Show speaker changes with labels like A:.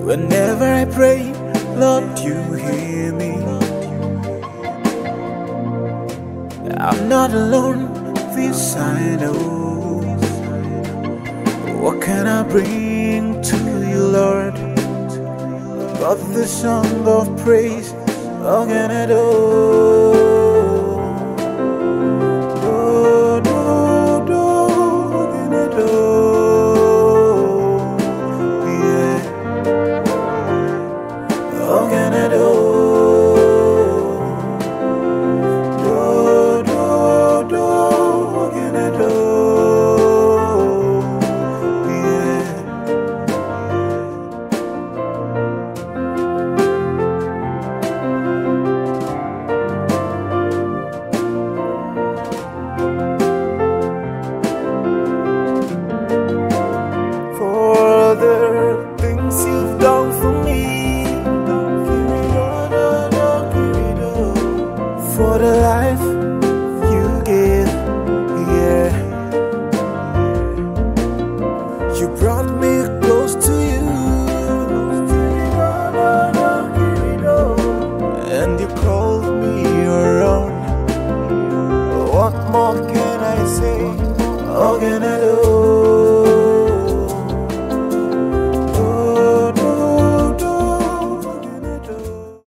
A: Whenever I pray, Lord, you hear me. I'm not alone, this I know. What can I bring to you, Lord, but the song of praise? What can I do? For the life you give, yeah. You brought me close to you, and you called me your own. What more can I say? What can I do?